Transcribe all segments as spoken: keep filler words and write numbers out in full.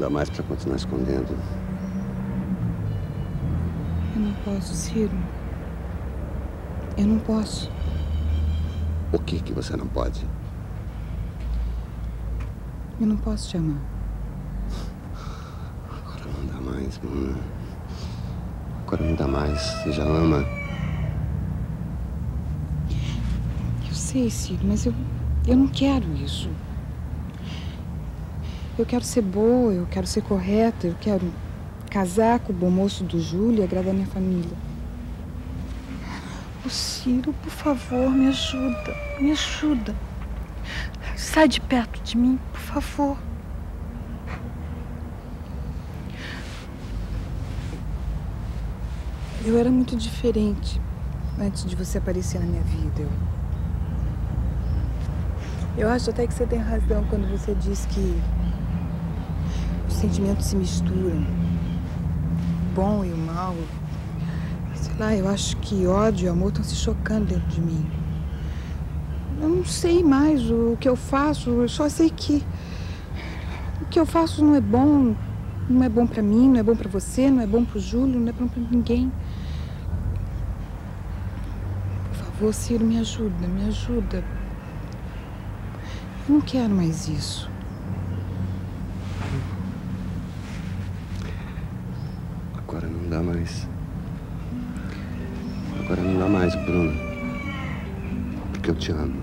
dá mais pra continuar escondendo. Eu não posso, Ciro. Eu não posso. O que que você não pode? Eu não posso te amar. Agora não dá mais, Bruna. Agora não dá mais. Você já ama. Eu sei, Ciro, mas eu, eu não quero isso. Eu quero ser boa, eu quero ser correta, eu quero casar com o bom moço do Júlio e agradar minha família. Ô, Ciro, por favor, me ajuda. Me ajuda. Sai de perto de mim, por favor. Eu era muito diferente antes de você aparecer na minha vida. Eu, eu acho até que você tem razão quando você diz que os sentimentos se misturam. O bom e o mal. Sei lá, eu acho que ódio e amor estão se chocando dentro de mim. Eu não sei mais o que eu faço, eu só sei que o que eu faço não é bom, não é bom pra mim, não é bom pra você, não é bom pro Júlio, não é bom pra ninguém. Por favor, Ciro, me ajuda, me ajuda. Eu não quero mais isso. Agora não dá mais. Agora não dá mais, Bruna. Porque eu te amo.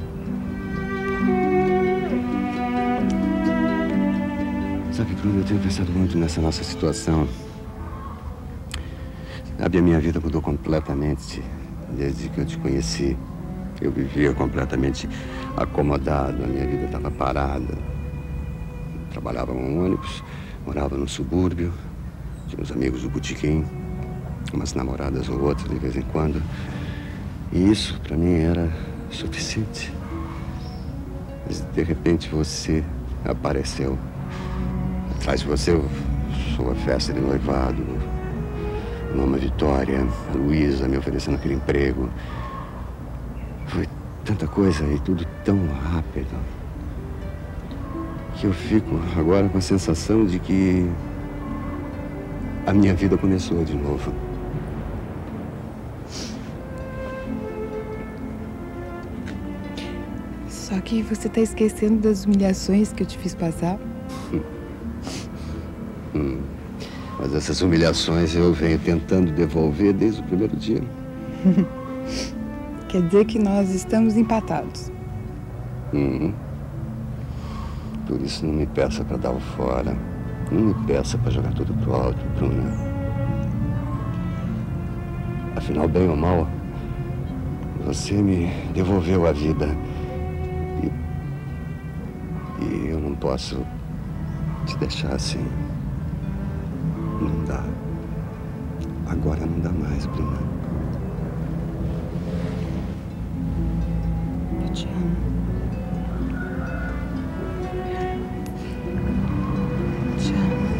Sabe, Bruna, eu tenho pensado muito nessa nossa situação. Sabe, a minha vida mudou completamente desde que eu te conheci. Eu vivia completamente acomodado, a minha vida estava parada. Trabalhava no ônibus, morava no subúrbio, tinha uns amigos do botequim, umas namoradas ou outras de vez em quando. E isso, pra mim, era suficiente. Mas, de repente, você apareceu. Atrás de você, sua festa de noivado, Mama Vitória, Luísa me oferecendo aquele emprego. Foi tanta coisa e tudo tão rápido que eu fico agora com a sensação de que a minha vida começou de novo. Só que você está esquecendo das humilhações que eu te fiz passar. Hum. Mas essas humilhações eu venho tentando devolver desde o primeiro dia. Quer dizer que nós estamos empatados. Uhum. Por isso não me peça para dar o fora. Não me peça para jogar tudo pro alto, Bruna. Afinal, bem ou mal, você me devolveu a vida. E, e eu não posso te deixar assim. Não dá. Agora não dá mais, Bruna. Eu te amo. Te amo.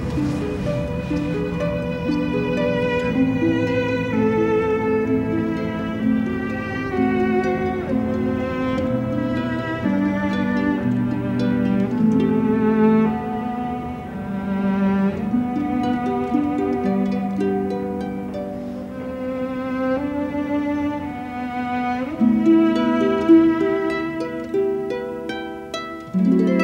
Thank you.